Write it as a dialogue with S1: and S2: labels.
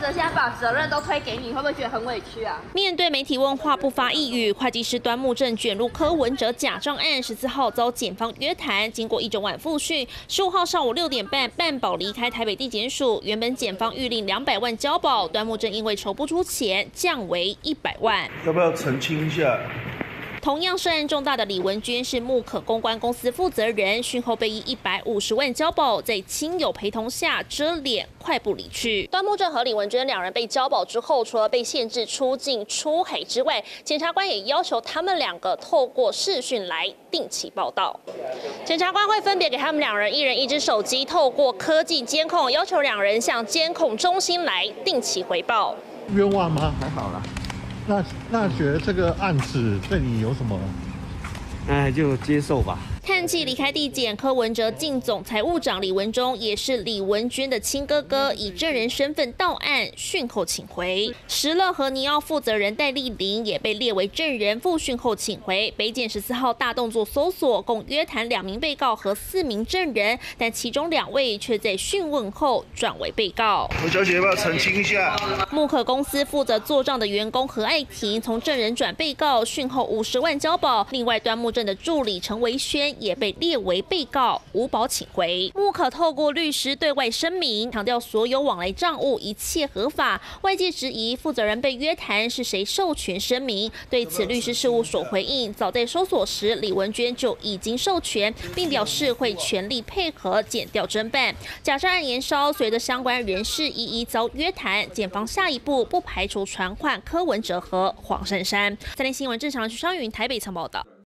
S1: 者现在把责任都推给你，会不会觉得很委屈啊？
S2: 面对媒体问话不发一语，会计师端木正卷入柯文哲假账案，14号遭检方约谈，经过一整晚复讯，15号上午6点半办保离开台北地检署，原本检方预令200万交保，端木正因为筹不出钱，降为100万。
S3: 要不要澄清一下？
S2: 同样涉案重大的李文娟是木可公关公司负责人，讯后被以150万交保，在亲友陪同下遮脸快步离去。端木正和李文娟两人被交保之后，除了被限制出境出海之外，检察官也要求他们两个透过视讯来定期报到。检察官会分别给他们两人一人一只手机，透过科技监控，要求两人向监控中心来定期回报。
S4: 冤枉吗？还好啦。那觉得这个案子对你有什么？
S5: 就接受吧。
S2: 叹气离开地检，柯文哲竞总财务长李文忠也是李文娟的亲哥哥，以证人身份到案，讯后请回。石乐和尼奥负责人戴丽玲也被列为证人，复讯后请回。北检14号大动作搜索，共约谈2名被告和4名证人，但其中2位却在讯问后转为被告。
S3: 何小姐要不要澄清一下？
S2: 木可公司负责做账的员工何爱婷从证人转被告，讯后50万交保。另外，端木正的助理陈维轩也被列为被告，无保请回。木可透过律师对外声明，强调所有往来账务一切合法。外界质疑负责人被约谈是谁授权声明，对此律师事务所回应，早在搜索时李文娟就已经授权，并表示会全力配合检调侦办。假设案延烧，随着相关人士一一遭约谈，检方下一步不排除传唤柯文哲和黄珊珊。3立新闻正常徐商云台北曾报道。